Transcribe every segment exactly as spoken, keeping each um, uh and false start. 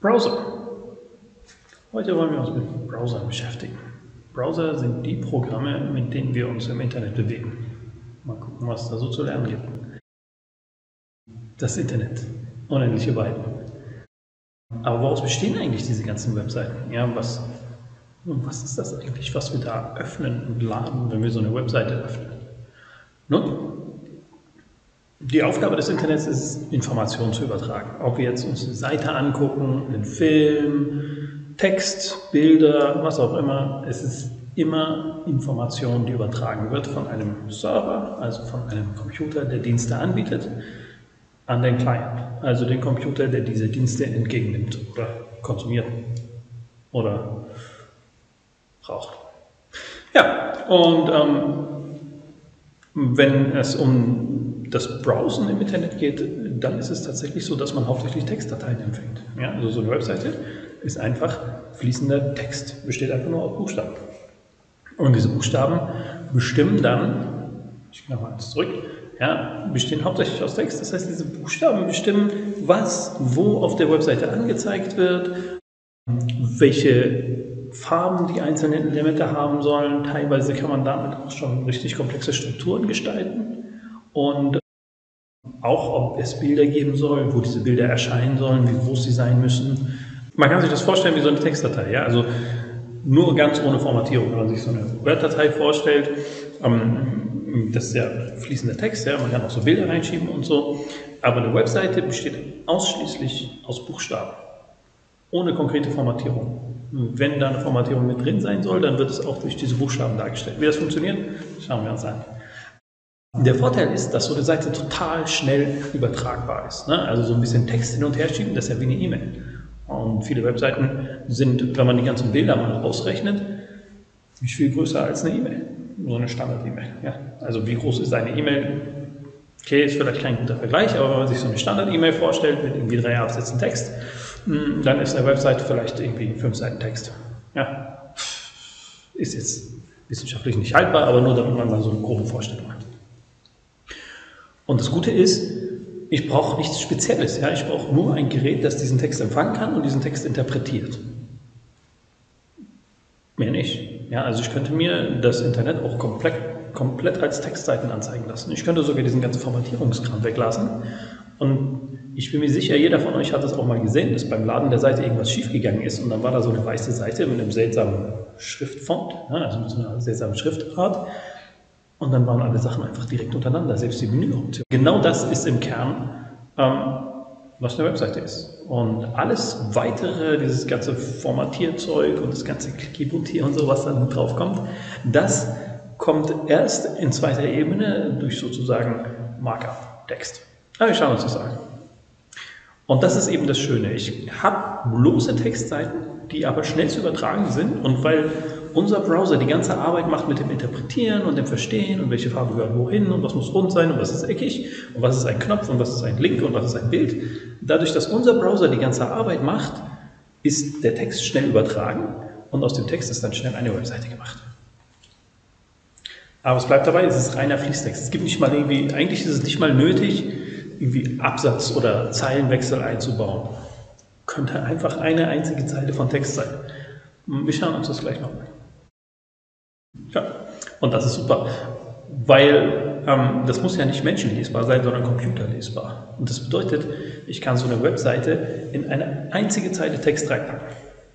Browser. Heute wollen wir uns mit Browsern beschäftigen. Browser sind die Programme, mit denen wir uns im Internet bewegen. Mal gucken, was da so zu lernen gibt. Das Internet. Unendliche Weiten. Aber woraus bestehen eigentlich diese ganzen Webseiten? Ja, was, was ist das eigentlich, was wir da öffnen und laden, wenn wir so eine Webseite öffnen? Nun, die Aufgabe des Internets ist, Informationen zu übertragen. Ob wir jetzt uns eine Seite angucken, einen Film, Text, Bilder, was auch immer, es ist immer Information, die übertragen wird von einem Server, also von einem Computer, der Dienste anbietet, an den Client, also den Computer, der diese Dienste entgegennimmt oder konsumiert oder braucht. Ja, und ähm, wenn es um das Browsen im Internet geht, dann ist es tatsächlich so, dass man hauptsächlich Textdateien empfängt. Ja, also so eine Webseite ist einfach fließender Text, besteht einfach nur aus Buchstaben. Und diese Buchstaben bestimmen dann, ich gehe mal eins zurück, ja, bestehen hauptsächlich aus Text. Das heißt, diese Buchstaben bestimmen, was wo auf der Webseite angezeigt wird, welche Farben die einzelnen Elemente haben sollen. Teilweise kann man damit auch schon richtig komplexe Strukturen gestalten. Und auch, ob es Bilder geben soll, wo diese Bilder erscheinen sollen, wie groß sie sein müssen. Man kann sich das vorstellen wie so eine Textdatei. Ja? Also nur ganz ohne Formatierung. Wenn man sich so eine Word-Datei vorstellt, ähm, das ist ja fließender Text, ja? Man kann auch so Bilder reinschieben und so. Aber eine Webseite besteht ausschließlich aus Buchstaben, ohne konkrete Formatierung. Wenn da eine Formatierung mit drin sein soll, dann wird es auch durch diese Buchstaben dargestellt. Wie das funktioniert, schauen wir uns an. Der Vorteil ist, dass so eine Seite total schnell übertragbar ist. Ne? Also so ein bisschen Text hin und her schieben, das ist ja wie eine E-Mail. Und viele Webseiten sind, wenn man die ganzen Bilder mal ausrechnet, nicht viel größer als eine E-Mail. So eine Standard-E-Mail. Ja? Also wie groß ist eine E-Mail? Okay, ist vielleicht kein guter Vergleich, aber wenn man sich so eine Standard-E-Mail vorstellt mit irgendwie drei Absätzen Text, dann ist eine Webseite vielleicht irgendwie fünf Seiten Text. Ja? Ist jetzt wissenschaftlich nicht haltbar, aber nur damit man mal so eine grobe Vorstellung hat. Und das Gute ist, ich brauche nichts Spezielles. Ja? Ich brauche nur ein Gerät, das diesen Text empfangen kann und diesen Text interpretiert. Mehr nicht. Ja? Also ich könnte mir das Internet auch komplett, komplett als Textseiten anzeigen lassen. Ich könnte sogar diesen ganzen Formatierungskram weglassen. Und ich bin mir sicher, jeder von euch hat es auch mal gesehen, dass beim Laden der Seite irgendwas schiefgegangen ist und dann war da so eine weiße Seite mit einem seltsamen Schriftfont, ja? Also mit so einer seltsamen Schriftart. Und dann waren alle Sachen einfach direkt untereinander, selbst die Menüoption. Genau das ist im Kern, ähm, was eine Webseite ist. Und alles weitere, dieses ganze Formatierzeug und das ganze Clicky-Bunti und so, was dann drauf kommt, das kommt erst in zweiter Ebene durch sozusagen Markup-Text. Aber wir schauen uns das an. Und das ist eben das Schöne. Ich habe bloße Textseiten, die aber schnell zu übertragen sind. Und weil unser Browser die ganze Arbeit macht mit dem Interpretieren und dem Verstehen und welche Farbe gehört wohin und was muss rund sein und was ist eckig und was ist ein Knopf und was ist ein Link und was ist ein Bild. Dadurch, dass unser Browser die ganze Arbeit macht, ist der Text schnell übertragen und aus dem Text ist dann schnell eine Webseite gemacht. Aber es bleibt dabei, es ist reiner Fließtext. Es gibt nicht mal irgendwie, eigentlich ist es nicht mal nötig, irgendwie Absatz- oder Zeilenwechsel einzubauen. Könnte einfach eine einzige Zeile von Text sein. Wir schauen uns das gleich noch an. Ja, und das ist super, weil ähm, das muss ja nicht menschenlesbar sein, sondern computerlesbar. Und das bedeutet, ich kann so eine Webseite in eine einzige Zeile Text reinpacken.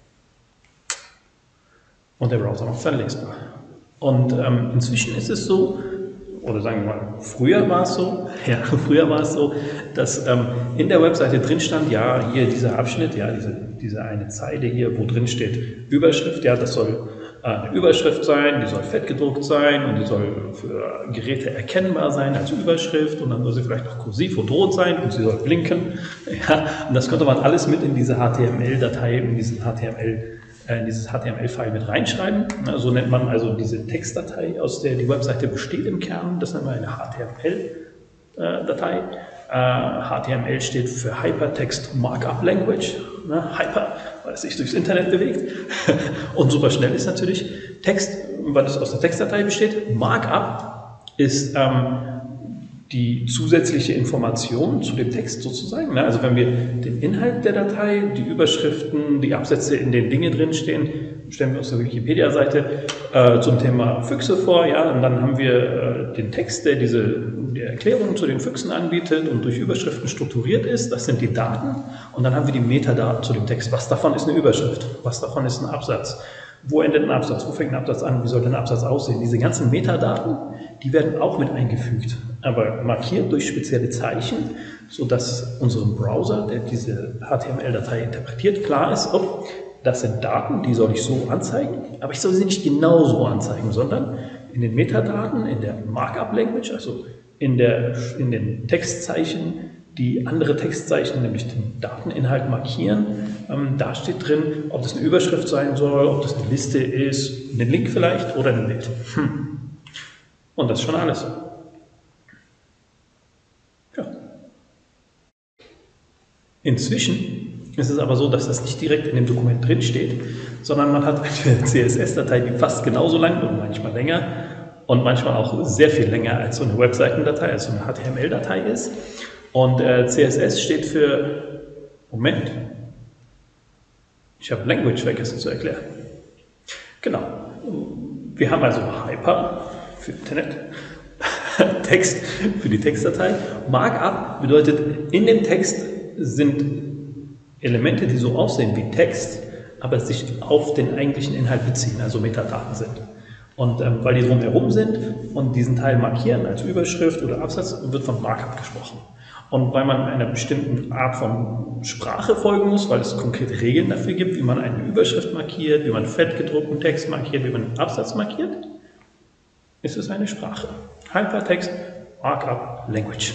Und der Browser macht es dann lesbar. Und ähm, inzwischen ist es so, oder sagen wir mal, früher war es so, ja, früher war es so, dass ähm, in der Webseite drin stand, ja, hier dieser Abschnitt, ja, diese, diese eine Zeile hier, wo drin steht Überschrift, ja, das soll äh, eine Überschrift sein, die soll fett gedruckt sein und die soll für Geräte erkennbar sein als Überschrift und dann soll sie vielleicht noch kursiv und rot sein und sie soll blinken. Ja, und das konnte man alles mit in diese H T M L-Datei, in diesen H T M L in dieses H T M L-File mit reinschreiben. So nennt man also diese Textdatei, aus der die Webseite besteht im Kern. Das nennt man eine H T M L-Datei. H T M L steht für Hypertext Markup Language. Hyper, weil es sich durchs Internet bewegt. Und super schnell ist natürlich Text, weil es aus der Textdatei besteht. Markup ist ähm, die zusätzliche Information zu dem Text sozusagen. Ne? Also wenn wir den Inhalt der Datei, die Überschriften, die Absätze, in denen Dinge drinstehen, stellen wir uns eine Wikipedia-Seite äh, zum Thema Füchse vor, ja, und dann haben wir äh, den Text, der diese die Erklärung zu den Füchsen anbietet und durch Überschriften strukturiert ist, das sind die Daten, und dann haben wir die Metadaten zu dem Text. Was davon ist eine Überschrift? Was davon ist ein Absatz? Wo endet ein Absatz? Wo fängt ein Absatz an? Wie soll ein Absatz aussehen? Diese ganzen Metadaten, die werden auch mit eingefügt, aber markiert durch spezielle Zeichen, sodass unserem Browser, der diese H T M L-Datei interpretiert, klar ist, oh, das sind Daten, die soll ich so anzeigen, aber ich soll sie nicht genau so anzeigen, sondern in den Metadaten, in der Markup-Language, also in, der, in den Textzeichen, die andere Textzeichen, nämlich den Dateninhalt markieren. Ähm, da steht drin, ob das eine Überschrift sein soll, ob das eine Liste ist, ein Link vielleicht oder ein Bild. Hm. Und das ist schon alles. Ja. Inzwischen ist es aber so, dass das nicht direkt in dem Dokument drin steht, sondern man hat eine C S S-Datei, die fast genauso lang und manchmal länger und manchmal auch sehr viel länger als so eine Webseitendatei, als so eine H T M L-Datei ist. Und äh, C S S steht für, Moment, ich habe Language vergessen zu erklären. Genau, wir haben also Hyper für Internet, Text für die Textdatei. Markup bedeutet, in dem Text sind Elemente, die so aussehen wie Text, aber sich auf den eigentlichen Inhalt beziehen, also Metadaten sind. Und ähm, weil die drumherum sind und diesen Teil markieren als Überschrift oder Absatz, wird von Markup gesprochen. Und weil man einer bestimmten Art von Sprache folgen muss, weil es konkrete Regeln dafür gibt, wie man eine Überschrift markiert, wie man fettgedruckten Text markiert, wie man einen Absatz markiert, ist es eine Sprache. Hypertext, Markup, Language.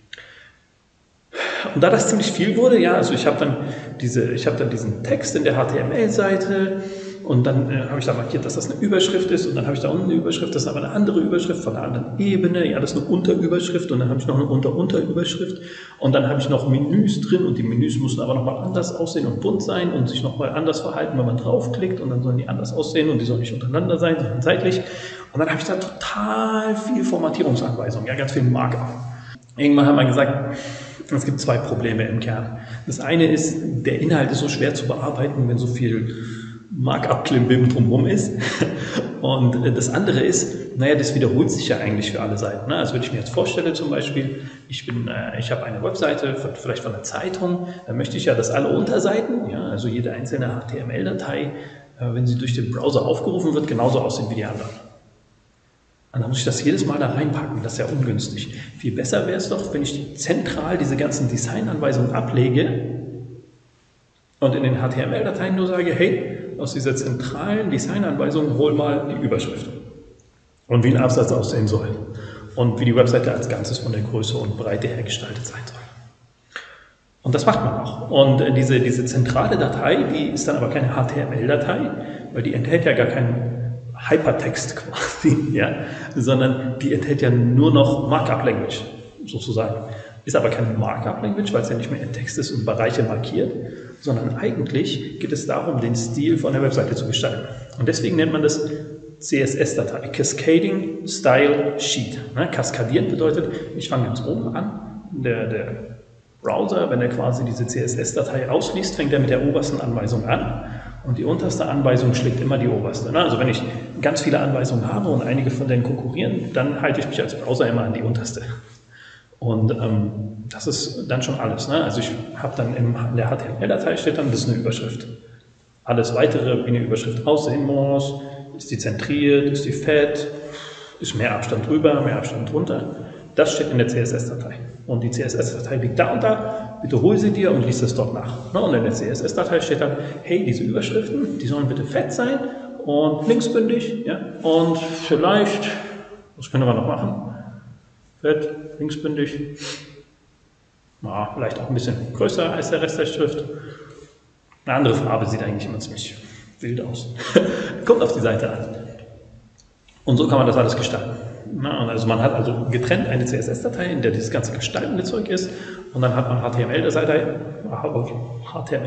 Und da das ziemlich viel wurde, ja, also ich habe dann, diese, ich hab dann diesen Text in der H T M L-Seite und dann äh, habe ich da markiert, dass das eine Überschrift ist und dann habe ich da unten eine Überschrift, das ist aber eine andere Überschrift von einer anderen Ebene, ja, das ist eine Unterüberschrift und dann habe ich noch eine Unter-Unterüberschrift und dann habe ich noch Menüs drin und die Menüs müssen aber nochmal anders aussehen und bunt sein und sich nochmal anders verhalten, wenn man draufklickt und dann sollen die anders aussehen und die sollen nicht untereinander sein, sondern seitlich und dann habe ich da total viel Formatierungsanweisungen, ja, ganz viel Markup. Irgendwann hat man gesagt, es gibt zwei Probleme im Kern. Das eine ist, der Inhalt ist so schwer zu bearbeiten, wenn so viel Markup-Klimbim drumherum ist. Und das andere ist, naja, das wiederholt sich ja eigentlich für alle Seiten. Also wenn ich mir jetzt vorstelle zum Beispiel, ich, bin, ich habe eine Webseite, vielleicht von einer Zeitung, dann möchte ich ja, dass alle Unterseiten, ja, also jede einzelne H T M L-Datei, wenn sie durch den Browser aufgerufen wird, genauso aussehen wie die anderen. Und dann muss ich das jedes Mal da reinpacken, das ist ja ungünstig. Viel besser wäre es doch, wenn ich zentral diese ganzen Designanweisungen ablege und in den H T M L-Dateien nur sage, hey, aus dieser zentralen Designanweisung hol mal die Überschrift und wie ein Absatz aussehen soll und wie die Webseite als Ganzes von der Größe und Breite her gestaltet sein soll. Und das macht man auch. Und diese, diese zentrale Datei, die ist dann aber keine H T M L-Datei, weil die enthält ja gar keinen Hypertext quasi, ja, sondern die enthält ja nur noch Markup-Language sozusagen. Ist aber keine Markup-Language, weil es ja nicht mehr in Text ist und Bereiche markiert, sondern eigentlich geht es darum, den Stil von der Webseite zu gestalten. Und deswegen nennt man das C S S-Datei, Cascading Style Sheet. Ne? Kaskadieren bedeutet, ich fange ganz oben an, der, der Browser, wenn er quasi diese C S S-Datei ausliest, fängt er mit der obersten Anweisung an. Und die unterste Anweisung schlägt immer die oberste. Also wenn ich ganz viele Anweisungen habe und einige von denen konkurrieren, dann halte ich mich als Browser immer an die unterste. Und ähm, das ist dann schon alles. Ne? Also ich habe dann in der H T M L-Datei steht dann, das ist eine Überschrift. Alles weitere, wie eine Überschrift aussehen muss, ist die zentriert, ist die fett, ist mehr Abstand drüber, mehr Abstand drunter. Das steht in der C S S-Datei. Und die C S S-Datei liegt da und da, bitte hol sie dir und lies es dort nach. Und in der C S S-Datei steht dann, hey, diese Überschriften, die sollen bitte fett sein und linksbündig, ja, und vielleicht, was können wir noch machen? Fett, linksbündig, ja, vielleicht auch ein bisschen größer als der Rest der Schrift. Eine andere Farbe sieht eigentlich immer ziemlich wild aus. Kommt auf die Seite an. Und so kann man das alles gestalten. Na, also man hat also getrennt eine C S S-Datei, in der dieses ganze gestaltende Zeug ist, und dann hat man H T M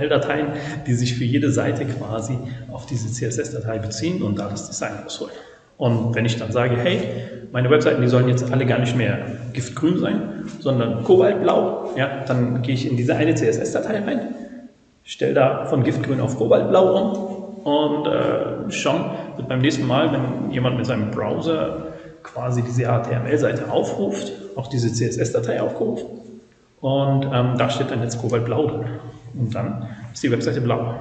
L-Dateien, die sich für jede Seite quasi auf diese C S S-Datei beziehen und da das Design ausholen. Und wenn ich dann sage, hey, meine Webseiten, die sollen jetzt alle gar nicht mehr giftgrün sein, sondern kobaltblau, ja, dann gehe ich in diese eine C S S-Datei rein, stelle da von giftgrün auf kobaltblau um und äh, schon wird beim nächsten Mal, wenn jemand mit seinem Browser quasi diese H T M L-Seite aufruft, auch diese C S S-Datei aufgerufen und ähm, da steht dann jetzt kobaltblau drin und dann ist die Webseite blau.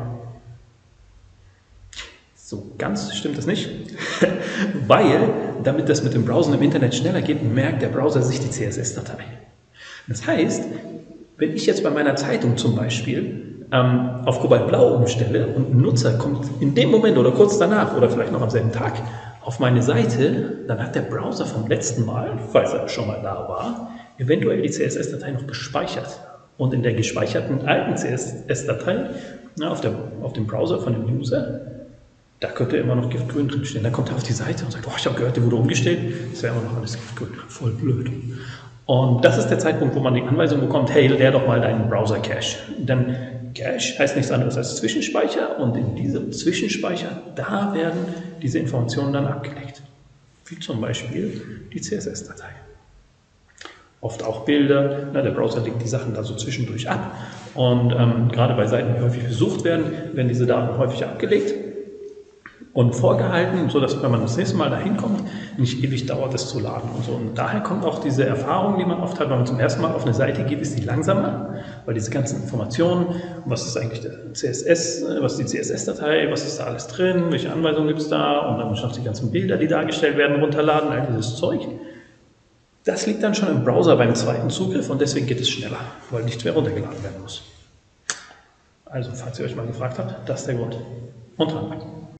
So ganz stimmt das nicht, weil damit das mit dem Browsen im Internet schneller geht, merkt der Browser sich die C S S-Datei. Das heißt, wenn ich jetzt bei meiner Zeitung zum Beispiel ähm, auf kobaltblau umstelle und ein Nutzer kommt in dem Moment oder kurz danach oder vielleicht noch am selben Tag auf meine Seite, dann hat der Browser vom letzten Mal, falls er schon mal da war, eventuell die C S S-Datei noch gespeichert. Und in der gespeicherten alten C S S-Datei auf, auf dem Browser von dem User, da könnte immer noch giftgrün drinstehen. Dann kommt er auf die Seite und sagt, oh, ich habe gehört, die wurde umgestellt. Das wäre immer noch alles giftgrün. Voll blöd. Und das ist der Zeitpunkt, wo man die Anweisung bekommt, hey, leer doch mal deinen Browser-Cache. Denn Cache heißt nichts anderes als Zwischenspeicher und in diesem Zwischenspeicher, da werden diese Informationen dann abgelegt. Wie zum Beispiel die C S S-Datei. Oft auch Bilder, na, der Browser legt die Sachen da so zwischendurch ab. Und ähm, gerade bei Seiten, die häufig besucht werden, werden diese Daten häufig abgelegt und vorgehalten, sodass, wenn man das nächste Mal dahin kommt, nicht ewig dauert, es zu laden und so. Und daher kommt auch diese Erfahrung, die man oft hat, wenn man zum ersten Mal auf eine Seite geht, ist die langsamer, weil diese ganzen Informationen, was ist eigentlich der C S S, was ist die C S S-Datei, was ist da alles drin, welche Anweisungen gibt es da und dann muss ich noch die ganzen Bilder, die dargestellt werden, runterladen, all dieses Zeug. Das liegt dann schon im Browser beim zweiten Zugriff und deswegen geht es schneller, weil nichts mehr runtergeladen werden muss. Also, falls ihr euch mal gefragt habt, das ist der Grund. Und dran.